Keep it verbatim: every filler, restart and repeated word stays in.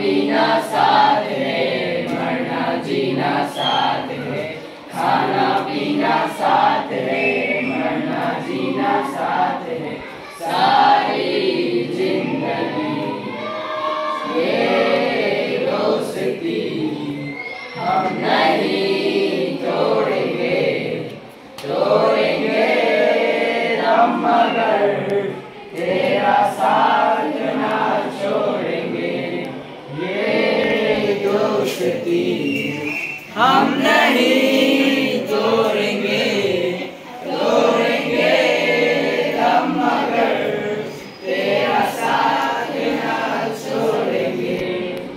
पीना साथ है, मरना जीना साथ है। खाना पीना साथ है, मरना जीना साथ है। सारी जिंदगी ये दोस्ती हम नहीं तोड़ेंगे, तोड़ेंगे हम मगर तेरा साथ ना छोड़ेंगे। ये दोस्ती हम नहीं